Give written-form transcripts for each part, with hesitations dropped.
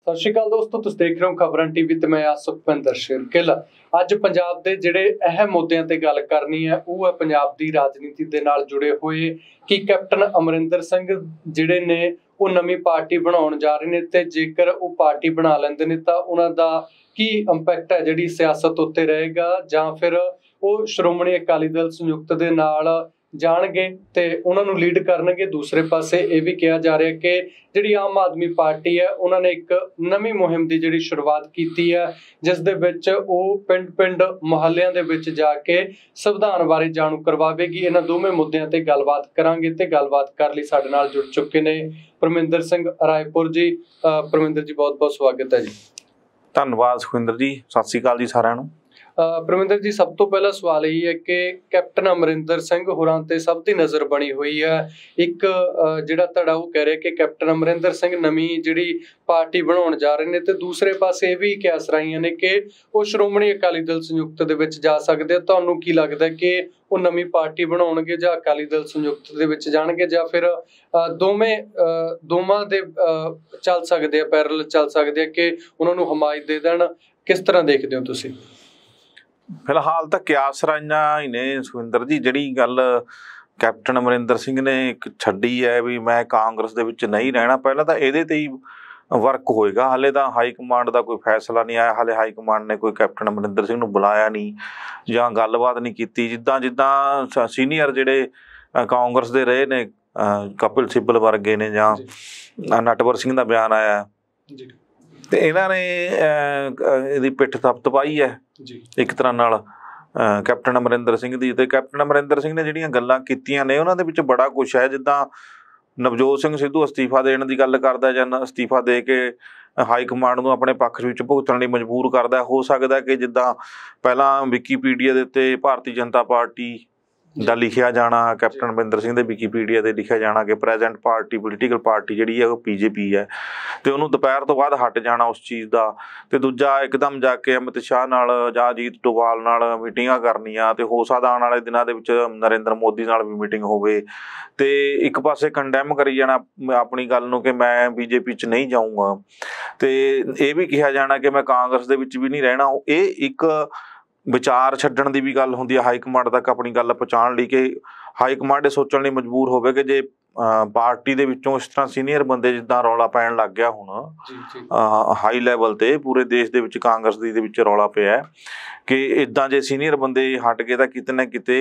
सत श्री अकाल दोस्तों, तुसीं देख रहे हो खबरां टीवी ते मैं सुखविंदरशेरगिल। अज पंजाब दे जिहड़े अहम मुद्दिआं ते गल करनी है वो है पंजाब दी राजनीति दे नाल जुड़े होए कि कैप्टन अमरिंदर सिंह जिहड़े ने वो नवीं पार्टी बनाउण जा रहे ने ते जेकर वो पार्टी बना लैंदे ने तां उन्हां दा की इंपैक्ट है जिहड़ी सियासत उत्ते रहेगा जां फिर वो श्रोमणी अकाली दल संयुक्त दे नाल जाणगे ते उन्हां नूं लीड करनगे। दूसरे पासे ये भी कहा जा रहा है कि जिहड़ी आम आदमी पार्टी है उन्होंने एक नवीं मुहिम की जिहड़ी शुरुआत की है जिस दे विच वो पिंड मुहल्लियां दे विच जाके संविधान बारे जाणू करवावेगी। इन्हां दोवें मुद्दिआं ते गलबात करांगे ते गलबात कर लई साडे नाल जुड़ चुके ने परमिंदर सिंह रायपुर जी। परमिंदर जी बहुत बहुत स्वागत है जी। धन्यवाद सुखविंदर जी, सत श्री अकाल जी सारिआं नूं। परमिंदर जी सब तो पहला सवाल यही है कि कैप्टन अमरिंदर सिंह होरां ते सब दी नज़र बनी हुई है। एक जिहड़ा धड़ा वो कह रहे कि कैप्टन अमरिंदर सिंह नवीं जिहड़ी पार्टी बनाउण जा रहे ने ते दूसरे पासे भी कयास राइयां ने कि वो श्रोमणी अकाली दल संयुक्त दे विच जा सकदे। तुहानूं की लगदा कि वो नवीं पार्टी बनाउणगे जां अकाली दल संयुक्त दे विच जाणगे जां फिर दोवां दे चल सकदे आ, पैरल चल सकदे आ कि उन्हां नूं हमायत दे देण? किस तरह देखदे हो तुसीं? फिलहाल तो कियास राइयां ही ने सुखविंदर जी। जिहड़ी गल कैप्टन अमरिंदर सिंह ने एक छड्डी है भी मैं कांग्रेस दे विच नहीं रहना, पहला तो इहदे ते ही वर्क होएगा। हाले तो हाई कमांड का कोई फैसला नहीं आया, हाले हाई कमांड ने कोई कैप्टन अमरिंदर सिंह नूं बुलाया नहीं जां गलबात नहीं कीती। जिद्दां जिद्दां सीनियर जिहड़े कांग्रेस दे रहे ने कपिल सिब्बल वर्गे ने जां नटवर सिंह का बयान आया तो इन्हां ने इहदी पिठ थपथपाई है एक तरह नाल कैप्टन अमरिंदर सिंह दी। ते कैप्टन अमरिंदर सिंह ने जिहड़ियां गल्लां कीतियां ने उन्हां दे विच बड़ा कुछ है। जिद्दां नवजोत सिंह सिद्धू अस्तीफा देण दी गल करदा जां अस्तीफा दे के हाई कमांड नूं अपने पक्ष विच भुगतण लई मजबूर करदा। हो सकदा कि जिद्दां पहिलां विकीपीडिया दे उत्ते भारती जनता पार्टी ਦਾ लिखिया जाना, कैप्टन अमरिंदर सिंह ਦੇ विकीपीडिया ਤੇ लिखिया जाना कि ਪ੍ਰੈਜ਼ੈਂਟ ਪਾਰਟੀ ਪੋਲੀਟੀਕਲ ਪਾਰਟੀ ਜਿਹੜੀ ਹੈ ਉਹ ਪੀਜੇਪੀ ਹੈ ਤੇ ਉਹਨੂੰ ਦੁਪਹਿਰ ਤੋਂ ਬਾਅਦ ਹਟ ਜਾਣਾ ਉਸ ਚੀਜ਼ ਦਾ। ਤੇ ਦੂਜਾ ਇੱਕਦਮ ਜਾ ਕੇ ਅਮਿਤ ਸ਼ਾਹ ਨਾਲ ਜਾਂ ਅਜੀਤ ਡੋਵਾਲ ਨਾਲ ਮੀਟਿੰਗਾਂ ਕਰਨੀਆਂ ਤੇ ਹੋ ਸਕਦਾ ਆਉਣ ਵਾਲੇ ਦਿਨਾਂ ਦੇ ਵਿੱਚ ਨਰਿੰਦਰ ਮੋਦੀ ਨਾਲ ਵੀ ਮੀਟਿੰਗ ਹੋਵੇ ਤੇ ਇੱਕ ਪਾਸੇ ਕੰਡੈਮ ਕਰੀ ਜਾਣਾ ਆਪਣੀ ਗੱਲ ਨੂੰ ਕਿ ਮੈਂ ਬੀਜੇਪੀ 'ਚ ਨਹੀਂ ਜਾਊਂਗਾ ਤੇ ਇਹ ਵੀ ਕਿਹਾ ਜਾਣਾ ਕਿ ਮੈਂ ਕਾਂਗਰਸ ਦੇ ਵਿੱਚ ਵੀ ਨਹੀਂ ਰਹਿਣਾ। ਇਹ ਇੱਕ ਵਿਚਾਰ ਛੱਡਣ ਦੀ ਵੀ ਗੱਲ ਹੁੰਦੀ ਹੈ ਹਾਈ ਕਮਾਂਡ ਤੱਕ ਆਪਣੀ ਗੱਲ ਪਹੁੰਚਾਉਣ ਲਈ ਕਿ ਹਾਈ ਕਮਾਂਡ ਇਹ ਸੋਚਣ ਲਈ ਮਜਬੂਰ ਹੋਵੇ ਕਿ ਜੇ ਪਾਰਟੀ ਦੇ ਵਿੱਚੋਂ ਇਸ ਤਰ੍ਹਾਂ ਸੀਨੀਅਰ ਬੰਦੇ ਜਿੱਦਾਂ ਰੌਲਾ ਪੈਣ ਲੱਗ ਗਿਆ ਹੁਣ ਹਾਈ ਲੈਵਲ ਤੇ ਪੂਰੇ ਦੇਸ਼ ਦੇ ਵਿੱਚ ਕਾਂਗਰਸ ਦੇ ਵਿੱਚ ਰੌਲਾ ਪਿਆ ਕਿ ਇੱਦਾਂ ਜੇ ਸੀਨੀਅਰ ਬੰਦੇ ਹਟ ਗਏ ਤਾਂ ਕਿਤੇ ਨਾ ਕਿਤੇ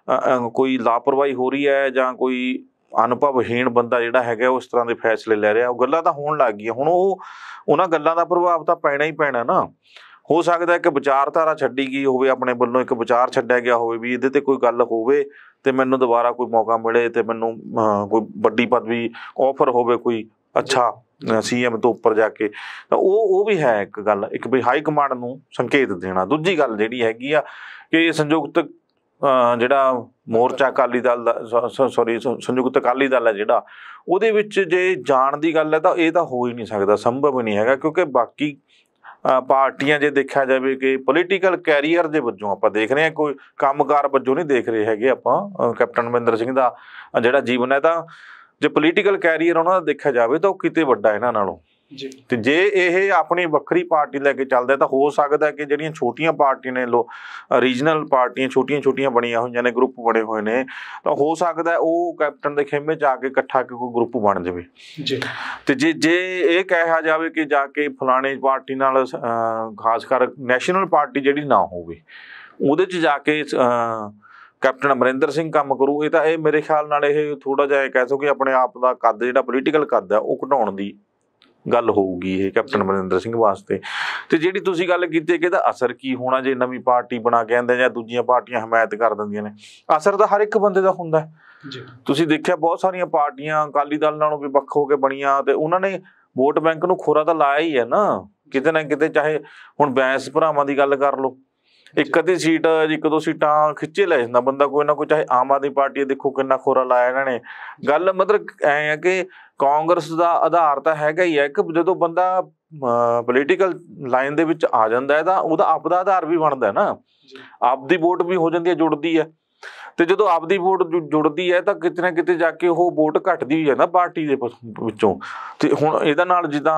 ਕੋਈ ਲਾਪਰਵਾਹੀ ਹੋ ਰਹੀ ਹੈ ਜਾਂ ਕੋਈ ਅਨੁਭਵਹੀਣ ਬੰਦਾ ਜਿਹੜਾ ਹੈਗਾ ਉਸ ਤਰ੍ਹਾਂ ਦੇ ਫੈਸਲੇ ਲੈ ਰਿਹਾ। ਉਹ ਗੱਲਾਂ ਤਾਂ ਹੋਣ ਲੱਗ ਗਈਆਂ ਹੁਣ। ਉਹ ਉਹਨਾਂ ਗੱਲਾਂ ਦਾ ਪ੍ਰਭਾਵ ਤਾਂ ਪੈਣਾ ਹੀ ਪੈਣਾ ਨਾ। ਹੋ ਸਕਦਾ ਇੱਕ ਵਿਚਾਰਧਾਰਾ ਛੱਡੀ ਗਈ ਹੋਵੇ, ਆਪਣੇ ਵੱਲੋਂ ਇੱਕ ਵਿਚਾਰ ਛੱਡਿਆ ਗਿਆ ਹੋਵੇ ਵੀ ਇਹਦੇ ਤੇ ਕੋਈ ਗੱਲ ਹੋਵੇ ਤੇ ਮੈਨੂੰ ਦੁਬਾਰਾ ਕੋਈ ਮੌਕਾ ਮਿਲੇ ਤੇ ਮੈਨੂੰ ਕੋਈ ਵੱਡੀ ਪਦਵੀ ਆਫਰ ਹੋਵੇ ਕੋਈ ਅੱਛਾ ਸੀਐਮ ਤੋਂ ਉੱਪਰ ਜਾ ਕੇ, ਤਾਂ ਉਹ ਵੀ ਹੈ ਇੱਕ ਗੱਲ। ਇੱਕ ਵੀ ਹਾਈ ਕਮਾਂਡ ਨੂੰ ਸੰਕੇਤ ਦੇਣਾ। ਦੂਜੀ ਗੱਲ ਜਿਹੜੀ ਹੈਗੀ ਆ ਕਿ ਸੰਯੁਕਤ ਜਿਹੜਾ ਮੋਰਚਾ ਅਕਾਲੀ ਦਲ ਦਾ ਸੰਯੁਕਤ ਅਕਾਲੀ ਦਲ ਹੈ ਜਿਹੜਾ ਉਹਦੇ ਵਿੱਚ ਜੇ ਜਾਣ ਦੀ ਗੱਲ ਹੈ ਤਾਂ ਇਹ ਤਾਂ ਹੋ ਹੀ ਨਹੀਂ ਸਕਦਾ, ਸੰਭਵ ਹੀ ਨਹੀਂ ਹੈਗਾ। ਕਿਉਂਕਿ ਬਾਕੀ ਪਾਰਟੀਆਂ ਜੇ ਦੇਖਿਆ ਜਾਵੇ ਕਿ ਪੋਲੀਟੀਕਲ ਕੈਰੀਅਰ ਦੇ ਵਜੋਂ ਆਪਾਂ ਦੇਖ ਰਹੇ ਹਾਂ, ਕੋਈ ਕੰਮਕਾਰ ਵਜੋਂ ਨਹੀਂ ਦੇਖ ਰਹੇ ਹੈਗੇ ਆਪਾਂ ਕੈਪਟਨ ਅਮਰਿੰਦਰ ਸਿੰਘ ਦਾ ਜਿਹੜਾ ਜੀਵਨ ਹੈ। ਤਾਂ ਜੇ ਪੋਲੀਟੀਕਲ ਕੈਰੀਅਰ ਉਹਨਾਂ ਦਾ ਦੇਖਿਆ ਜਾਵੇ ਤਾਂ ਉਹ ਕਿਤੇ ਵੱਡਾ ਇਹਨਾਂ ਨਾਲੋਂ ਜੀ। ਤੇ ਜੇ ਇਹ ਆਪਣੀ ਵੱਖਰੀ ਪਾਰਟੀ ਲੈ ਕੇ ਚੱਲਦਾ ਤਾਂ ਹੋ ਸਕਦਾ ਕਿ ਜਿਹੜੀਆਂ ਛੋਟੀਆਂ ਪਾਰਟੀਆਂ ਨੇ ਰੀਜਨਲ ਪਾਰਟੀਆਂ ਛੋਟੀਆਂ ਬਣੀਆਂ ਹੋਈਆਂ ਨੇ, ਗਰੁੱਪ ਬਣੇ ਹੋਏ ਨੇ, ਤਾਂ ਹੋ ਸਕਦਾ ਉਹ ਕੈਪਟਨ ਦੇ ਖੇਮੇ 'ਚ ਆ ਕੇ ਇਕੱਠਾ ਕੋਈ ਗਰੁੱਪ ਬਣ ਜਾਵੇ ਜੀ। ਤੇ ਜੇ ਇਹ ਕਿਹਾ ਜਾਵੇ ਕਿ ਜਾ ਕੇ ਫਲਾਣੇ ਪਾਰਟੀ ਨਾਲ ਖਾਸ ਕਰ ਨੈਸ਼ਨਲ ਪਾਰਟੀ ਜਿਹੜੀ ਨਾ ਹੋਵੇ ਉਹਦੇ 'ਚ ਜਾ ਕੇ ਕੈਪਟਨ ਅਮਰਿੰਦਰ ਸਿੰਘ ਕੰਮ ਕਰੂ, ਇਹ ਤਾਂ ਇਹ ਮੇਰੇ ਖਿਆਲ ਨਾਲ ਇਹ ਥੋੜ੍ਹਾ ਜਿਹਾ ਕਹਿ ਸੋ ਕਿ ਆਪਣੇ ਆਪ ਦਾ ਕੱਦ ਜਿਹੜਾ ਪੋਲੀਟੀਕਲ ਕੱਦ ਆ ਉਹ ਘਟਾਉਣ ਦੀ ਗੱਲ ਹੋਊਗੀ ਇਹ ਕੈਪਟਨ ਅਮਰਿੰਦਰ ਸਿੰਘ ਵਾਸਤੇ। ਤੇ ਜਿਹੜੀ ਤੁਸੀਂ ਗੱਲ ਕੀਤੀ ਕਿ ਇਹਦਾ ਅਸਰ ਕੀ ਹੋਣਾ ਜੇ ਨਵੀਂ ਪਾਰਟੀ ਬਣਾ ਕੇ ਆਉਂਦੇ ਜਾਂ ਦੂਜੀਆਂ ਪਾਰਟੀਆਂ ਹਮਾਇਤ ਕਰ ਦਿੰਦੀਆਂ ਨੇ, ਅਸਰ ਤਾਂ ਹਰ ਇੱਕ ਬੰਦੇ ਦਾ ਹੁੰਦਾ ਜੀ। ਤੁਸੀਂ ਦੇਖਿਆ ਬਹੁਤ ਸਾਰੀਆਂ ਪਾਰਟੀਆਂ ਅਕਾਲੀ ਦਲ ਨਾਲੋਂ ਵੀ ਵੱਖ ਹੋ ਕੇ ਬਣੀਆਂ ਤੇ ਉਹਨਾਂ ਨੇ ਵੋਟ ਬੈਂਕ ਨੂੰ ਖੋਰਾ ਤਾਂ ਲਾਇਆ ਹੀ ਹੈ ਨਾ ਕਿਤੇ ਨਾ ਕਿਤੇ। ਚਾਹੇ ਹੁਣ ਬੈਂਸ ਭਰਾਵਾਂ ਦੀ ਗੱਲ ਕਰ ਲਓ, ਇੱਕ ਅੱਧੀ ਸੀਟ ਇੱਕ ਦੋ ਸੀਟਾਂ ਖਿੱਚੇ ਲੈ ਜਾਂਦਾ ਬੰਦਾ ਕੋਈ ਨਾ ਕੋਈ। ਚਾਹੇ ਆਮ ਆਦਮੀ ਪਾਰਟੀ ਦੇਖੋ ਕਿੰਨਾ ਖੋਰਾ ਲਾਇਆ ਇਹਨਾਂ ਨੇ। ਗੱਲ ਮਤਲਬ ਐ ਹੈ ਕਿ ਕਾਂਗਰਸ ਦਾ ਆਧਾਰ ਤਾਂ ਹੈਗਾ ਹੀ ਹੈ ਕਿ ਜਦੋਂ ਬੰਦਾ ਪੋਲੀਟੀਕਲ ਲਾਈਨ ਦੇ ਵਿੱਚ ਆ ਜਾਂਦਾ ਹੈ ਤਾਂ ਉਹਦਾ ਆਪਦਾ ਆਧਾਰ ਵੀ ਬਣਦਾ ਨਾ, ਆਪਦੀ ਵੋਟ ਵੀ ਹੋ ਜਾਂਦੀ ਹੈ, ਜੁੜਦੀ ਹੈ। ਤੇ ਜਦੋਂ ਆਪਦੀ ਵੋਟ ਜੁੜਦੀ ਹੈ ਤਾਂ ਕਿਤੇ ਨਾ ਕਿਤੇ ਜਾ ਕੇ ਉਹ ਵੋਟ ਘਟਦੀ ਹੈ ਨਾ ਪਾਰਟੀ ਦੇ ਵਿੱਚੋਂ। ਤੇ ਹੁਣ ਇਹਦਾ ਨਾਲ ਜਿੱਦਾਂ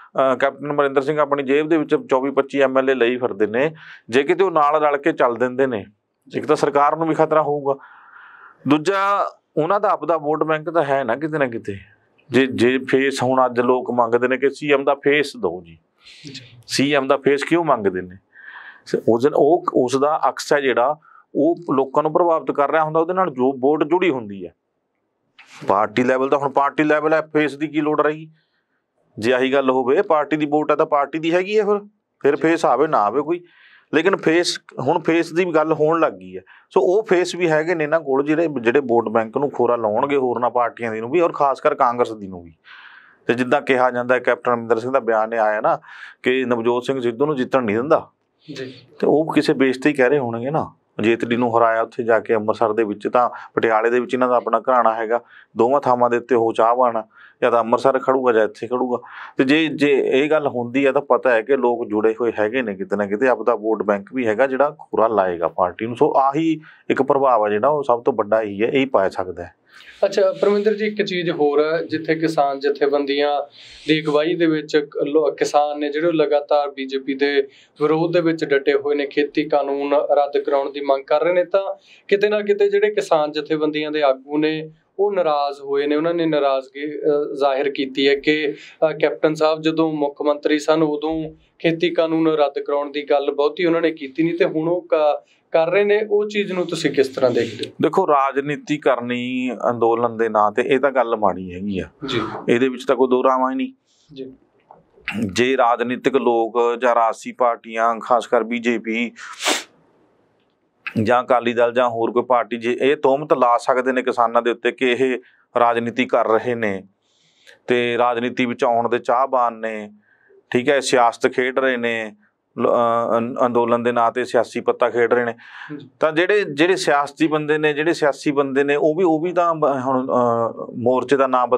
ਕੈਪਟਨ ਅਮਰਿੰਦਰ ਸਿੰਘ ਆਪਣੀ ਜੇਬ ਦੇ ਵਿੱਚ 24-25 MLA ਲਈ ਫਿਰਦੇ ਨੇ, ਜੇ ਕਿਤੇ ਉਹ ਨਾਲ ਰਲ ਕੇ ਚੱਲ ਦਿੰਦੇ ਨੇ, ਇੱਕ ਤਾਂ ਸਰਕਾਰ ਨੂੰ ਵੀ ਖਤਰਾ ਹੋਊਗਾ, ਦੂਜਾ ਉਹਨਾਂ ਦਾ ਆਪਦਾ ਵੋਟ ਬੈਂਕ ਤਾਂ ਹੈ ਨਾ ਕਿਤੇ ਨਾ ਕਿਤੇ। ਜੇ ਫੇਸ ਹੁਣ ਅੱਜ ਲੋਕ ਮੰਗਦੇ ਨੇ ਕਿ CM ਦਾ ਫੇਸ ਦਿਓ ਜੀ, CM ਦਾ ਫੇਸ ਕਿਉਂ ਮੰਗਦੇ ਨੇ? ਉਸ ਦਾ ਅਕਸ ਹੈ ਜਿਹੜਾ ਉਹ ਲੋਕਾਂ ਨੂੰ ਪ੍ਰਭਾਵਿਤ ਕਰ ਰਿਹਾ ਹੁੰਦਾ, ਉਹਦੇ ਨਾਲ ਜੋ ਵੋਟ ਜੁੜੀ ਹੁੰਦੀ ਹੈ। ਪਾਰਟੀ ਲੈਵਲ ਦਾ ਹੁਣ ਪਾਰਟੀ ਲੈਵਲ ਹੈ, ਫੇਸ ਦੀ ਕੀ ਲੋੜ ਰਹੀ? ਜੇ ਆਹੀ ਗੱਲ ਹੋਵੇ ਪਾਰਟੀ ਦੀ ਵੋਟ ਹੈ ਤਾਂ ਪਾਰਟੀ ਦੀ ਹੈਗੀ ਹੈ, ਫਿਰ ਫੇਸ ਆਵੇ ਨਾ ਆਵੇ ਕੋਈ, ਲੇਕਿਨ ਹੁਣ ਫੇਸ ਦੀ ਗੱਲ ਹੋਣ ਲੱਗ ਗਈ ਹੈ। ਸੋ ਉਹ ਫੇਸ ਵੀ ਹੈਗੇ ਨੇ ਇਹਨਾਂ ਕੋਲ ਜਿਹੜੇ ਵੋਟ ਬੈਂਕ ਨੂੰ ਖੋਰਾ ਲਾਉਣਗੇ ਹੋਰਨਾਂ ਪਾਰਟੀਆਂ ਦੀ ਨੂੰ ਵੀ, ਔਰ ਖਾਸ ਕਰ ਕਾਂਗਰਸ ਦੀ ਨੂੰ ਵੀ। ਤੇ ਜਿੱਦਾਂ ਕਿਹਾ ਜਾਂਦਾ ਕੈਪਟਨ ਅਮਰਿੰਦਰ ਸਿੰਘ ਦਾ ਬਿਆਨ ਆਇਆ ਨਾ ਕਿ ਨਵਜੋਤ ਸਿੰਘ ਸਿੱਧੂ ਨੂੰ ਜਿੱਤਣ ਨਹੀਂ ਦਿੰਦਾ, ਤੇ ਉਹ ਕਿਸੇ ਬੇਸ ਤੇ ਹੀ ਕਹਿ ਰਹੇ ਹੋਣਗੇ ਨਾ। ਜੇਤਲੀ ਨੂੰ ਹਰਾਇਆ ਉੱਥੇ ਜਾ ਕੇ ਅੰਮ੍ਰਿਤਸਰ ਦੇ ਵਿੱਚ, ਤਾਂ ਪਟਿਆਲੇ ਦੇ ਵਿੱਚ ਇਹਨਾਂ ਦਾ ਆਪਣਾ ਘਰਾਣਾ ਹੈਗਾ, ਦੋਵਾਂ ਥਾਵਾਂ ਦੇ ਉੱਤੇ ਉਹ ਚਾਹਵਾਨ ਆ, ਜਾਂ ਤਾਂ ਅੰਮ੍ਰਿਤਸਰ ਖੜੂਗਾ ਜਾਂ ਇੱਥੇ ਖੜੂਗਾ। ਤੇ ਜੇ ਇਹ ਗੱਲ ਹੁੰਦੀ ਹੈ ਤਾਂ ਪਤਾ ਹੈ ਕਿ ਲੋਕ ਜੁੜੇ ਹੋਏ ਹੈਗੇ ਨੇ ਕਿਤੇ ਨਾ ਕਿਤੇ, ਆਪਦਾ ਵੋਟ ਬੈਂਕ ਵੀ ਹੈਗਾ ਜਿਹੜਾ ਖੁਰਾ ਲਾਏਗਾ ਪਾਰਟੀ ਨੂੰ। ਸੋ ਆਹੀ ਇੱਕ ਪ੍ਰਭਾਵ ਹੈ ਜਿਹੜਾ ਉਹ ਸਭ ਤੋਂ ਵੱਡਾ ਇਹੀ ਹੈ, ਇਹੀ ਪਾ ਸਕਦਾ ਹੈ। ਅੱਛਾ ਪਰਮਿੰਦਰ ਜੀ, ਇੱਕ ਚੀਜ਼ ਹੋਰ ਹੈ, ਜਿੱਥੇ ਕਿਸਾਨ ਜਥੇਬੰਦੀਆਂ ਦੀ ਅਗਵਾਈ ਦੇ ਵਿੱਚ ਕਿਸਾਨ ਨੇ ਜਿਹੜੇ ਲਗਾਤਾਰ BJP ਦੇ ਵਿਰੋਧ ਦੇ ਵਿੱਚ ਡਟੇ ਹੋਏ ਨੇ, ਖੇਤੀ ਕਾਨੂੰਨ ਰੱਦ ਕਰਾਉਣ ਦੀ ਮੰਗ ਕਰ ਰਹੇ ਨੇ, ਤਾਂ ਕਿਤੇ ਨਾ ਕਿਤੇ ਜਿਹੜੇ ਕਿਸਾਨ ਜਥੇਬੰਦੀਆਂ ਦੇ ਆਗੂ ਨੇ ਉਹ ਨਾਰਾਜ਼ ਹੋਏ ਨੇ। ਉਹਨਾਂ ਨੇ ਨਾਰਾਜ਼ਗੀ ਜ਼ਾਹਿਰ ਕੀਤੀ ਹੈ ਕਿ ਕੈਪਟਨ ਸਾਹਿਬ ਜਦੋਂ ਮੁੱਖ ਮੰਤਰੀ ਸਨ ਉਦੋਂ ਖੇਤੀ ਕਾਨੂੰਨ ਰੱਦ ਕਰਾਉਣ ਦੀ ਗੱਲ ਬਹੁਤੀ ਉਹਨਾਂ ਨੇ ਕੀਤੀ ਨਹੀਂ, ਤੇ ਹੁਣ ਉਹ ਕਰ ਰਹੇ ਨੇ। ਉਹ ਚੀਜ਼ ਨੂੰ ਤੁਸੀਂ ਕਿਸ ਤਰ੍ਹਾਂ ਦੇਖਦੇ ਹੋ? ਦੇਖੋ, ਰਾਜਨੀਤੀ ਕਰਨੀ ਅੰਦੋਲਨ ਦੇ ਨਾਂ ਤੇ ਇਹ ਤਾਂ ਗੱਲ ਮਾੜੀ ਹੈਗੀ ਆ ਜੀ, ਇਹਦੇ ਵਿੱਚ ਤਾਂ ਕੋਈ ਦੋ ਰਾਵਾਂ ਹੀ ਨਹੀਂ ਜੀ। ਜੇ ਰਾਜਨੀਤਿਕ ਲੋਕ ਜਾਂ ਰਾਜਸੀ ਪਾਰਟੀਆਂ, ਖਾਸ ਕਰ BJP ਜਾਂ ਅਕਾਲੀ ਦਲ ਜਾਂ ਹੋਰ ਕੋਈ ਪਾਰਟੀ, ਜੇ ਇਹ ਤੋਹਮਤ ਲਾ ਸਕਦੇ ਨੇ ਕਿਸਾਨਾਂ ਦੇ ਉੱਤੇ ਕਿ ਇਹ ਰਾਜਨੀਤੀ ਕਰ ਰਹੇ ਨੇ ਤੇ ਰਾਜਨੀਤੀ ਵਿੱਚ ਆਉਣ ਦੇ ਚਾਹਵਾਨ ਨੇ, ਠੀਕ ਹੈ, ਸਿਆਸਤ ਖੇਡ ਰਹੇ ਨੇ, ਅੰਦੋਲਨ ਦੇ ਨਾਂ ਤੇ ਸਿਆਸੀ ਪੱਤਾ ਖੇਡ ਰਹੇ ਨੇ, ਤਾਂ ਜਿਹੜੇ ਸਿਆਸੀ ਬੰਦੇ ਨੇ ਉਹ ਵੀ ਤਾਂ ਹੁਣ ਮੋਰਚੇ ਦਾ ਨਾਮ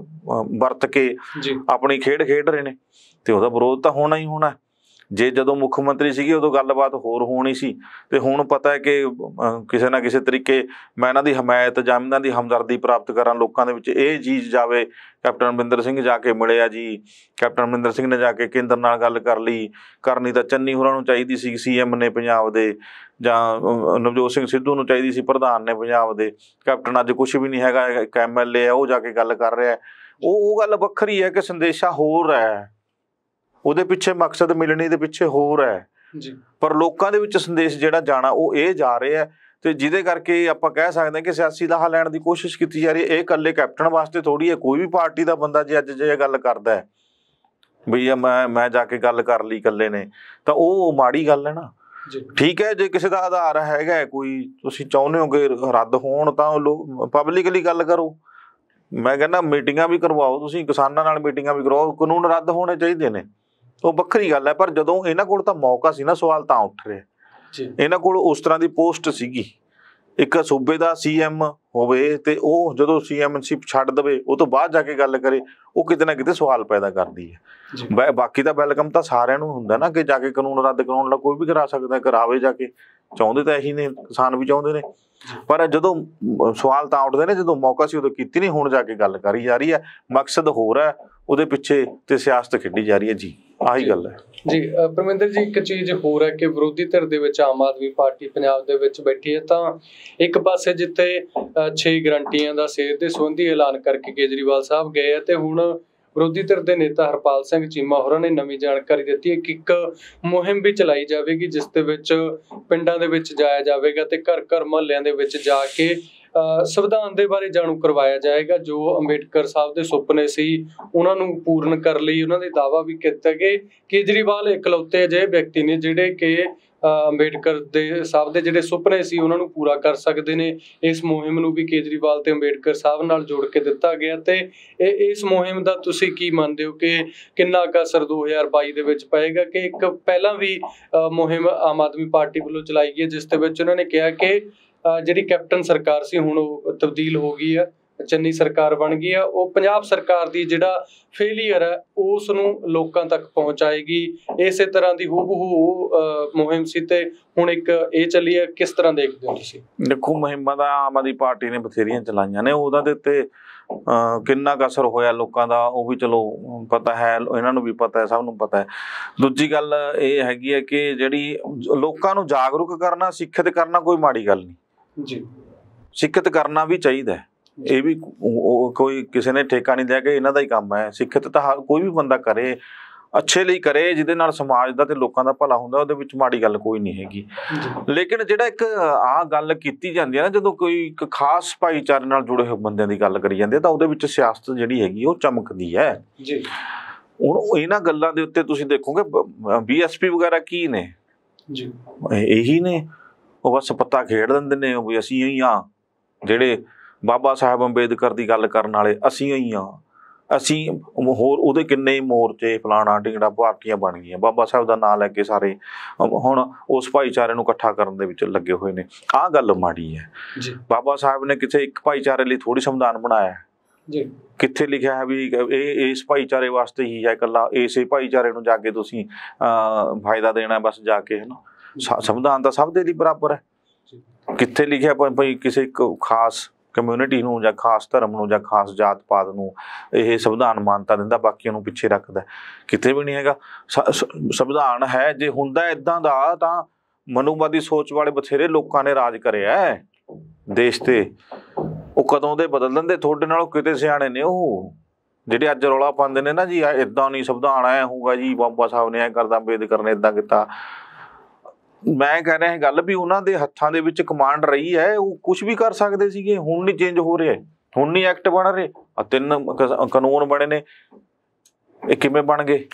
ਵਰਤ ਕੇ ਆਪਣੀ ਖੇਡ ਖੇਡ ਰਹੇ ਨੇ, ਤੇ ਉਹਦਾ ਵਿਰੋਧ ਤਾਂ ਹੋਣਾ ਹੀ ਹੋਣਾ। ਜੇ ਜਦੋਂ ਮੁੱਖ ਮੰਤਰੀ ਸੀਗੇ ਉਦੋਂ ਗੱਲਬਾਤ ਹੋਰ ਹੋਣੀ ਸੀ, ਤੇ ਹੁਣ ਪਤਾ ਹੈ ਕਿ ਕਿਸੇ ਨਾ ਕਿਸੇ ਤਰੀਕੇ ਮੈਂ ਇਹਨਾਂ ਦੀ ਹਮਾਇਤ ਜਾਂ ਇਹਨਾਂ ਦੀ ਹਮਦਰਦੀ ਪ੍ਰਾਪਤ ਕਰਾਂ ਲੋਕਾਂ ਦੇ ਵਿੱਚ, ਇਹ ਚੀਜ਼ ਜਾਵੇ। ਕੈਪਟਨ ਅਮਰਿੰਦਰ ਸਿੰਘ ਜਾ ਕੇ ਮਿਲਿਆ ਜੀ, ਕੈਪਟਨ ਅਮਰਿੰਦਰ ਸਿੰਘ ਨੇ ਜਾ ਕੇ ਕੇਂਦਰ ਨਾਲ ਗੱਲ ਕਰਨੀ ਤਾਂ ਚੰਨੀ ਹੋਰਾਂ ਨੂੰ ਚਾਹੀਦੀ ਸੀ CM ਨੇ ਪੰਜਾਬ ਦੇ, ਜਾਂ ਨਵਜੋਤ ਸਿੰਘ ਸਿੱਧੂ ਨੂੰ ਚਾਹੀਦੀ ਸੀ ਪ੍ਰਧਾਨ ਨੇ ਪੰਜਾਬ ਦੇ। ਕੈਪਟਨ ਅੱਜ ਕੁਛ ਵੀ ਨਹੀਂ ਹੈਗਾ, ਇੱਕ MLA ਹੈ, ਉਹ ਜਾ ਕੇ ਗੱਲ ਕਰ ਰਿਹਾ। ਉਹ ਗੱਲ ਵੱਖਰੀ ਹੈ ਕਿ ਸੰਦੇਸ਼ਾ ਹੋਰ ਹੈ, ਉਹਦੇ ਪਿੱਛੇ ਮਕਸਦ ਮਿਲਣੀ ਦੇ ਪਿੱਛੇ ਹੋਰ ਹੈ ਜੀ, ਪਰ ਲੋਕਾਂ ਦੇ ਵਿੱਚ ਸੰਦੇਸ਼ ਜਿਹੜਾ ਜਾਣਾ ਉਹ ਇਹ ਜਾ ਰਿਹਾ, ਤੇ ਜਿਹਦੇ ਕਰਕੇ ਆਪਾਂ ਕਹਿ ਸਕਦੇ ਹਾਂ ਕਿ ਸਿਆਸੀ ਲਾਹਾ ਲੈਣ ਦੀ ਕੋਸ਼ਿਸ਼ ਕੀਤੀ ਜਾ ਰਹੀ ਹੈ। ਇਹ ਇਕੱਲੇ ਕੈਪਟਨ ਵਾਸਤੇ ਥੋੜ੍ਹੀ ਹੈ, ਕੋਈ ਵੀ ਪਾਰਟੀ ਦਾ ਬੰਦਾ ਜੇ ਅੱਜ ਜੇ ਗੱਲ ਕਰਦਾ ਹੈ ਬਈ ਮੈਂ ਜਾ ਕੇ ਗੱਲ ਕਰ ਲਈ ਇਕੱਲੇ ਨੇ, ਤਾਂ ਉਹ ਮਾੜੀ ਗੱਲ ਹੈ ਨਾ। ਠੀਕ ਹੈ, ਜੇ ਕਿਸੇ ਦਾ ਆਧਾਰ ਹੈਗਾ, ਕੋਈ ਤੁਸੀਂ ਚਾਹੁੰਦੇ ਹੋ ਕਿ ਰੱਦ ਹੋਣ, ਤਾਂ ਪਬਲਿਕਲੀ ਗੱਲ ਕਰੋ। ਮੈਂ ਕਹਿੰਦਾ ਮੀਟਿੰਗਾਂ ਵੀ ਕਰਵਾਓ, ਤੁਸੀਂ ਕਿਸਾਨਾਂ ਨਾਲ ਮੀਟਿੰਗਾਂ ਵੀ ਕਰਵਾਓ, ਕਾਨੂੰਨ ਰੱਦ ਹੋਣੇ ਚਾਹੀਦੇ ਨੇ, ਉਹ ਵੱਖਰੀ ਗੱਲ ਹੈ। ਪਰ ਜਦੋਂ ਇਹਨਾਂ ਕੋਲ ਤਾਂ ਮੌਕਾ ਸੀ ਨਾ, ਸਵਾਲ ਤਾਂ ਉੱਠ ਰਿਹਾ। ਇਹਨਾਂ ਕੋਲ ਉਸ ਤਰ੍ਹਾਂ ਦੀ ਪੋਸਟ ਸੀਗੀ, ਇੱਕ ਸੂਬੇ ਦਾ CM ਹੋਵੇ, ਤੇ ਉਹ ਜਦੋਂ CMਸ਼ਿਪ ਛੱਡ ਦੇਵੇ ਉਹ ਤੋਂ ਬਾਅਦ ਜਾ ਕੇ ਗੱਲ ਕਰੇ, ਉਹ ਕਿਤੇ ਨਾ ਕਿਤੇ ਸਵਾਲ ਪੈਦਾ ਕਰਦੀ ਹੈ। ਬਾਕੀ ਤਾਂ ਵੈਲਕਮ ਤਾਂ ਸਾਰਿਆਂ ਨੂੰ ਹੁੰਦਾ ਨਾ ਕਿ ਜਾ ਕੇ ਕਾਨੂੰਨ ਰੱਦ ਕਰਾਉਣ ਦਾ ਕੋਈ ਵੀ ਕਰਾ ਸਕਦਾ, ਕਰਾਵੇ ਜਾ ਕੇ, ਚਾਹੁੰਦੇ ਤਾਂ ਇਹੀ ਨੇ, ਕਿਸਾਨ ਵੀ ਚਾਹੁੰਦੇ ਨੇ। ਪਰ ਜਦੋਂ ਸਵਾਲ ਤਾਂ ਉੱਠਦੇ ਨੇ, ਜਦੋਂ ਮੌਕਾ ਸੀ ਉਦੋਂ ਕੀਤੀ ਨਹੀਂ, ਹੁਣ ਜਾ ਕੇ ਗੱਲ ਕਰੀ ਜਾ ਰਹੀ ਹੈ, ਮਕਸਦ ਹੋਰ ਹੈ, ਉਹਦੇ ਪਿੱਛੇ ਤੇ ਸਿਆਸਤ ਖੇਡੀ ਜਾ ਰਹੀ ਹੈ ਜੀ। ਆਹੀ ਗੱਲ ਹੈ ਜੀ। ਪਰਮਿੰਦਰ ਜੀ, ਇੱਕ ਚੀਜ਼ ਹੋਰ ਹੈ ਕਿ ਵਿਰੋਧੀ ਧਿਰ ਦੇ ਵਿੱਚ ਆਮ ਆਦਮੀ ਪਾਰਟੀ ਪੰਜਾਬ ਦੇ ਵਿੱਚ ਬੈਠੀ ਹੈ, ਤਾਂ ਇੱਕ ਪਾਸੇ ਜਿੱਥੇ 6 ਗਰੰਟੀਆਂ ਦਾ ਸਿਹਤ ਦੇ ਸੰਬੰਧੀ ਐਲਾਨ ਕਰਕੇ ਕੇਜਰੀਵਾਲ ਸਾਹਿਬ ਗਏ ਆ, ਤੇ ਹੁਣ ਵਿਰੋਧੀ ਧਿਰ ਦੇ ਨੇਤਾ ਹਰਪਾਲ ਸਿੰਘ ਚੀਮਾ ਹੋਰਾਂ ਨੇ ਨਵੀਂ ਜਾਣਕਾਰੀ ਦਿੱਤੀ ਹੈ ਕਿ ਇੱਕ ਮੁਹਿੰਮ ਵੀ ਚਲਾਈ ਜਾਵੇਗੀ, ਜਿਸ ਦੇ ਵਿੱਚ ਪਿੰਡਾਂ ਦੇ ਵਿੱਚ ਜਾਇਆ ਜਾਵੇਗਾ ਤੇ ਘਰ ਘਰ ਮੁਹੱਲਿਆਂ ਦੇ ਵਿੱਚ ਜਾ ਕੇ ਸੰਵਿਧਾਨ ਦੇ ਬਾਰੇ ਜਾਣੂ ਕਰਵਾਇਆ ਜਾਏਗਾ। ਜੋ ਅੰਬੇਡਕਰ ਸਾਹਿਬ ਦੇ ਸੁਪਨੇ ਸੀ ਉਹਨਾਂ ਨੂੰ ਪੂਰਨ ਕਰਨ ਲਈ ਉਹਨਾਂ ਦੇ ਦਾਅਵਾ ਵੀ ਕੀਤਾ ਕਿ ਕੇਜਰੀਵਾਲ ਇਕਲੌਤੇ ਅਜਿਹੇ ਵਿਅਕਤੀ ਨੇ ਜਿਹੜੇ ਕਿ ਅੰਬੇਡਕਰ ਦੇ ਸਾਹਿਬ ਦੇ ਜਿਹੜੇ ਸੁਪਨੇ ਸੀ ਉਹਨਾਂ ਨੂੰ ਪੂਰਾ ਕਰ ਸਕਦੇ ਨੇ। ਇਸ ਮੁਹਿੰਮ ਨੂੰ ਵੀ ਕੇਜਰੀਵਾਲ ਤੇ ਅੰਬੇਡਕਰ ਸਾਹਿਬ ਨਾਲ ਜੋੜ ਕੇ ਦਿੱਤਾ ਗਿਆ, ਤੇ ਇਸ ਮੁਹਿੰਮ ਦਾ ਤੁਸੀਂ ਕੀ ਮੰਨਦੇ ਹੋ ਕਿ ਕਿੰਨਾ ਕੁ ਅਸਰ 2022 ਦੇ ਵਿੱਚ ਪਏਗਾ? ਕਿ ਇੱਕ ਪਹਿਲਾਂ ਵੀ ਮੁਹਿੰਮ ਆਮ ਆਦਮੀ ਪਾਰਟੀ ਵੱਲੋਂ ਚਲਾਈ ਗਈ, ਜਿਸ ਦੇ ਵਿੱਚ ਉਹਨਾਂ ਨੇ ਕਿਹਾ ਕਿ ਜਿਹੜੀ ਕੈਪਟਨ ਸਰਕਾਰ ਸੀ ਹੁਣ ਉਹ ਤਬਦੀਲ ਹੋ ਗਈ ਆ, ਚੰਨੀ ਸਰਕਾਰ ਬਣ ਗਈ ਆ, ਉਹ ਪੰਜਾਬ ਸਰਕਾਰ ਦੀ ਜਿਹੜਾ ਫੇਲੀਅਰ ਹੈ ਉਸ ਨੂੰ ਲੋਕਾਂ ਤੱਕ ਪਹੁੰਚਾਏਗੀ। ਇਸੇ ਤਰ੍ਹਾਂ ਦੀ ਹੂਬਹੂ ਮੁਹਿੰਮ ਸੀ ਤੇ ਹੁਣ ਇੱਕ ਇਹ ਚੱਲੀ ਹੈ, ਕਿਸ ਤਰ੍ਹਾਂ ਦੇਖਦੇ ਹੋ ਤੁਸੀਂ? ਦੇਖੋ, ਮੁਹਿੰਮਾਂ ਦਾ ਆਮ ਆਦਮੀ ਪਾਰਟੀ ਨੇ ਬਥੇਰੀਆਂ ਚਲਾਈਆਂ ਨੇ, ਉਹਦਾ ਦੇ ਉੱਤੇ ਕਿੰਨਾ ਕੁ ਅਸਰ ਹੋਇਆ ਲੋਕਾਂ ਦਾ ਉਹ ਵੀ ਚਲੋ ਪਤਾ ਹੈ, ਇਹਨਾਂ ਨੂੰ ਵੀ ਪਤਾ ਹੈ, ਸਭ ਨੂੰ ਪਤਾ ਹੈ। ਦੂਜੀ ਗੱਲ ਇਹ ਹੈਗੀ ਹੈ ਕਿ ਜਿਹੜੀ ਲੋਕਾਂ ਨੂੰ ਜਾਗਰੂਕ ਕਰਨਾ, ਸਿੱਖਿਅਤ ਕਰਨਾ ਕੋਈ ਮਾੜੀ ਗੱਲ ਨਹੀਂ ਜੀ, ਸਿੱਖਿਅਤ ਕਰਨਾ ਵੀ ਚਾਹੀਦਾ ਹੈ। ਇਹ ਵੀ ਕੋਈ ਕਿਸੇ ਨੇ ਠੇਕਾ ਨਹੀਂ ਲਿਆ ਕਿ ਇਹਨਾਂ ਦਾ ਹੀ ਕੰਮ ਹੈ। ਸਿੱਖਿਅਤ ਤਾਂ ਕੋਈ ਵੀ ਬੰਦਾ ਕਰੇ, ਅੱਛੇ ਲਈ ਕਰੇ, ਜਿਹਦੇ ਨਾਲ ਸਮਾਜ ਦਾ ਤੇ ਲੋਕਾਂ ਦਾ ਭਲਾ ਹੁੰਦਾ, ਉਹਦੇ ਵਿੱਚ ਮਾੜੀ ਗੱਲ ਕੋਈ ਨਹੀਂ ਹੈਗੀ। ਲੇਕਿਨ ਜਿਹੜਾ ਇੱਕ ਆਹ ਗੱਲ ਕੀਤੀ ਜਾਂਦੀ ਹੈ ਨਾ, ਜਦੋਂ ਕੋਈ ਇੱਕ ਖਾਸ ਭਾਈਚਾਰੇ ਨਾਲ ਜੁੜੇ ਹੋਏ ਬੰਦਿਆਂ ਦੀ ਗੱਲ ਕਰੀ ਜਾਂਦੀ ਹੈ ਤਾਂ ਉਹਦੇ ਵਿੱਚ ਸਿਆਸਤ ਜਿਹੜੀ ਹੈਗੀ ਉਹ ਚਮਕਦੀ ਹੈ ਜੀ। ਹੁਣ ਇਹਨਾਂ ਗੱਲਾਂ ਦੇ ਉੱਤੇ ਤੁਸੀਂ ਦੇਖੋਗੇ BSP ਵਗੈਰਾ ਕੀ ਨੇ ਜੀ, ਇਹੀ ਨੇ, ਉਹ ਬਸ ਪੱਤਾ ਖੇਡ ਦਿੰਦੇ ਨੇ ਵੀ ਅਸੀਂ ਹੀ ਹਾਂ, ਜਿਹੜੇ ਬਾਬਾ ਸਾਹਿਬ ਅੰਬੇਦਕਰ ਦੀ ਗੱਲ ਕਰਨ ਵਾਲੇ ਅਸੀਂ ਹੀ ਹਾਂ, ਅਸੀਂ ਹੋਰ ਉਹਦੇ ਕਿੰਨੇ ਮੋਰਚੇ ਫਲਾਣਾ ਢਿੰਗੜਾ ਪਾਰਟੀਆਂ ਬਣ ਗਈਆਂ, ਬਾਬਾ ਸਾਹਿਬ ਦਾ ਨਾਂ ਲੈ ਕੇ ਸਾਰੇ ਹੁਣ ਉਸ ਭਾਈਚਾਰੇ ਨੂੰ ਇਕੱਠਾ ਕਰਨ ਦੇ ਵਿੱਚ ਲੱਗੇ ਹੋਏ ਨੇ। ਆਹ ਗੱਲ ਮਾੜੀ ਹੈ ਜੀ। ਬਾਬਾ ਸਾਹਿਬ ਨੇ ਕਿਸੇ ਇੱਕ ਭਾਈਚਾਰੇ ਲਈ ਥੋੜ੍ਹੀ ਸੰਵਿਧਾਨ ਬਣਾਇਆ ਜੀ, ਕਿੱਥੇ ਲਿਖਿਆ ਹੈ ਵੀ ਇਹ ਇਸ ਭਾਈਚਾਰੇ ਵਾਸਤੇ ਹੀ ਹੈ, ਇਕੱਲਾ ਇਸੇ ਭਾਈਚਾਰੇ ਨੂੰ ਜਾ ਕੇ ਤੁਸੀਂ ਫਾਇਦਾ ਦੇਣਾ ਬਸ ਜਾ ਕੇ, ਹੈ ਨਾ। ਸੰਵਿਧਾਨ ਤਾਂ ਸਭ ਦੇ ਲਈ ਬਰਾਬਰ ਹੈ। ਕਿੱਥੇ ਲਿਖਿਆ ਭਾਈ ਕਿਸੇ ਇੱਕ ਖਾਸ ਕਮਿਊਨਿਟੀ ਨੂੰ ਜਾਂ ਖਾਸ ਧਰਮ ਨੂੰ ਜਾਂ ਖਾਸ ਜਾਤ ਪਾਤ ਨੂੰ ਇਹ ਸੰਵਿਧਾਨ ਮਾਨਤਾ ਦਿੰਦਾ, ਬਾਕੀਆਂ ਨੂੰ ਪਿੱਛੇ ਰੱਖਦਾ? ਕਿਤੇ ਵੀ ਨਹੀਂ ਹੈਗਾ। ਸੰਵਿਧਾਨ ਹੈ ਜੇ ਹੁੰਦਾ ਇੱਦਾਂ ਦਾ ਤਾਂ ਮਨੂਵਾਦੀ ਸੋਚ ਵਾਲੇ ਬਥੇਰੇ ਲੋਕਾਂ ਨੇ ਰਾਜ ਕਰਿਆ ਦੇਸ਼ ਤੇ, ਉਹ ਕਦੋਂ ਦੇ ਬਦਲ ਦਿੰਦੇ। ਤੁਹਾਡੇ ਨਾਲੋਂ ਕਿਤੇ ਸਿਆਣੇ ਨੇ ਉਹ ਜਿਹੜੇ ਅੱਜ ਰੌਲਾ ਪਾਉਂਦੇ ਨੇ ਨਾ ਜੀ, ਇੱਦਾਂ ਨਹੀਂ ਸੰਵਿਧਾਨ ਐ ਹੋਊਗਾ ਜੀ, ਬਾਬਾ ਸਾਹਿਬ ਨੇ ਐ ਕਰਦਾ, ਅੰਬੇਦਕਰ ਨੇ ਇੱਦਾਂ ਕੀਤਾ। ਮੈਂ ਕਹਿ ਰਿਹਾ ਗੱਲ ਵੀ ਉਹਨਾਂ ਦੇ ਹੱਥਾਂ ਦੇ ਵਿੱਚ ਕਮਾਂਡ ਰਹੀ ਹੈ, ਉਹ ਕੁਛ ਵੀ ਕਰ ਸਕਦੇ ਸੀਗੇ। ਹੁਣ ਨਹੀਂ ਚੇਂਜ ਹੋ ਰਿਹਾ, ਹੁਣ ਨਹੀਂ ਐਕਟ ਬਣ ਰਹੇ, 3 ਕਾਨੂੰਨ ਬਣੇ ਨੇ, ਇਹ ਕਿਵੇਂ ਬਣ ਗਏ?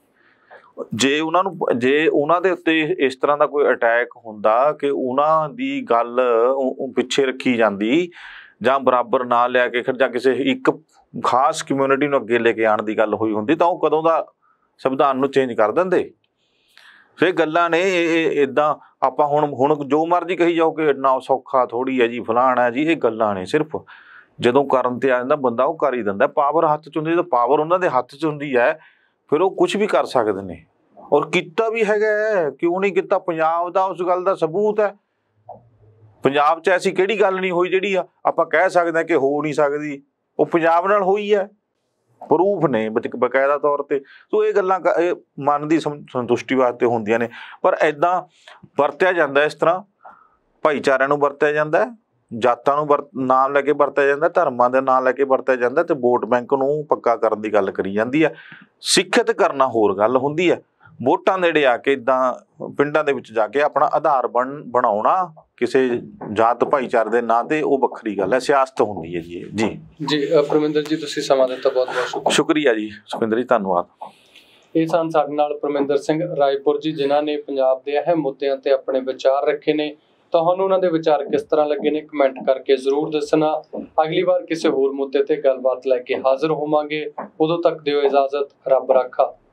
ਜੇ ਉਹਨਾਂ ਦੇ ਉੱਤੇ ਇਸ ਤਰ੍ਹਾਂ ਦਾ ਕੋਈ ਅਟੈਕ ਹੁੰਦਾ ਕਿ ਉਹਨਾਂ ਦੀ ਗੱਲ ਪਿੱਛੇ ਰੱਖੀ ਜਾਂਦੀ ਜਾਂ ਬਰਾਬਰ ਨਾ ਲਿਆ ਕੇ ਜਾਂ ਕਿਸੇ ਇੱਕ ਖਾਸ ਕਮਿਊਨਿਟੀ ਨੂੰ ਅੱਗੇ ਲੈ ਕੇ ਆਉਣ ਦੀ ਗੱਲ ਹੋਈ ਹੁੰਦੀ ਤਾਂ ਉਹ ਕਦੋਂ ਦਾ ਸੰਵਿਧਾਨ ਨੂੰ ਚੇਂਜ ਕਰ ਦਿੰਦੇ। ਇਹ ਗੱਲਾਂ ਨੇ, ਇਹ ਇੱਦਾਂ ਆਪਾਂ ਹੁਣ ਜੋ ਮਰਜ਼ੀ ਕਹੀ ਜਾਓ ਕਿ ਇੰਨਾ ਸੌਖਾ ਥੋੜ੍ਹੀ ਹੈ ਜੀ, ਫਲਾਣਾ ਹੈ ਜੀ, ਇਹ ਗੱਲਾਂ ਨੇ। ਸਿਰਫ ਜਦੋਂ ਕਰਨ ਤੇ ਆ ਜਾਂਦਾ ਬੰਦਾ ਉਹ ਕਰ ਹੀ ਦਿੰਦਾ। ਪਾਵਰ ਹੱਥ 'ਚ ਹੁੰਦੀ, ਜਦੋਂ ਪਾਵਰ ਉਹਨਾਂ ਦੇ ਹੱਥ 'ਚ ਹੁੰਦੀ ਹੈ ਫਿਰ ਉਹ ਕੁਛ ਵੀ ਕਰ ਸਕਦੇ ਨੇ, ਔਰ ਕੀਤਾ ਵੀ ਹੈਗਾ। ਕਿਉਂ ਨਹੀਂ ਕੀਤਾ? ਪੰਜਾਬ ਦਾ ਉਸ ਗੱਲ ਦਾ ਸਬੂਤ ਹੈ। ਪੰਜਾਬ 'ਚ ਐਸੀ ਕਿਹੜੀ ਗੱਲ ਨਹੀਂ ਹੋਈ ਜਿਹੜੀ ਆਪਾਂ ਕਹਿ ਸਕਦੇ ਹਾਂ ਕਿ ਹੋ ਨਹੀਂ ਸਕਦੀ, ਉਹ ਪੰਜਾਬ ਨਾਲ ਹੋਈ ਹੈ। ਪ੍ਰੂਫ ਨੇ ਬਕਾਇਦਾ ਤੌਰ ਤੇ। ਸੋ ਇਹ ਗੱਲਾਂ ਮਨ ਦੀ ਸੰਤੁਸ਼ਟੀ ਵਾਸਤੇ ਹੁੰਦੀਆਂ ਨੇ, ਪਰ ਇੱਦਾਂ ਵਰਤਿਆ ਜਾਂਦਾ, ਇਸ ਤਰ੍ਹਾਂ ਭਾਈਚਾਰਿਆਂ ਨੂੰ ਵਰਤਿਆ ਜਾਂਦਾ, ਜਾਤਾਂ ਨੂੰ ਨਾਮ ਲੈ ਕੇ ਵਰਤਿਆ ਜਾਂਦਾ, ਧਰਮਾਂ ਦੇ ਨਾਂ ਲੈ ਕੇ ਵਰਤਿਆ ਜਾਂਦਾ ਤੇ ਵੋਟ ਬੈਂਕ ਨੂੰ ਪੱਕਾ ਕਰਨ ਦੀ ਗੱਲ ਕਰੀ ਜਾਂਦੀ ਹੈ। ਸਿੱਖਿਅਤ ਕਰਨਾ ਹੋਰ ਗੱਲ ਹੁੰਦੀ ਹੈ। ਵੋਟਾਂ ਨੇੜੇ ਆ ਕੇ ਇੱਦਾਂ ਪਿੰਡਾਂ ਦੇ ਵਿੱਚ ਜਾ ਕੇ ਆਪਣਾ ਆਧਾਰ ਬਣਾਉਣਾ ਕਿਸੇ ਜਾਤ ਭਾਈਚਾਰੇ ਦੇ ਨਾਂ ਤੇ, ਉਹ ਵੱਖਰੀ ਗੱਲ ਹੈ। ਸਿਆਸਤ ਹੁੰਦੀ ਹੈ ਜੀ। ਜੀ ਪਰਮਿੰਦਰ ਜੀ, ਤੁਸੀਂ ਸਮਾਂ ਦਿੱਤਾ, ਬਹੁਤ ਬਹੁਤ ਸ਼ੁਕਰੀਆ ਜੀ। ਸੁਖਵਿੰਦਰ ਜੀ, ਧੰਨਵਾਦ। ਇਹ ਸਨ ਸਾਡੇ ਨਾਲ ਪਰਮਿੰਦਰ ਸਿੰਘ ਰਾਏਪੁਰ ਜੀ, ਜਿਨ੍ਹਾਂ ਨੇ ਪੰਜਾਬ ਦੇ ਅਹਿਮ ਮੁੱਦਿਆਂ ਤੇ ਆਪਣੇ ਵਿਚਾਰ ਰੱਖੇ ਨੇ। ਤੁਹਾਨੂੰ ਉਹਨਾਂ ਦੇ ਵਿਚਾਰ ਕਿਸ ਤਰ੍ਹਾਂ ਲੱਗੇ ਨੇ, ਕਮੈਂਟ ਕਰਕੇ ਜ਼ਰੂਰ ਦੱਸਣਾ। ਅਗਲੀ ਵਾਰ ਕਿਸੇ ਹੋਰ ਮੁੱਦੇ ਤੇ ਗੱਲਬਾਤ ਲੈ ਕੇ ਹਾਜ਼ਰ ਹੋਵਾਂਗੇ। ਉਦੋਂ ਤੱਕ ਦਿਓ ਇਜਾਜ਼ਤ। ਰੱਬ ਰਾਖਾ।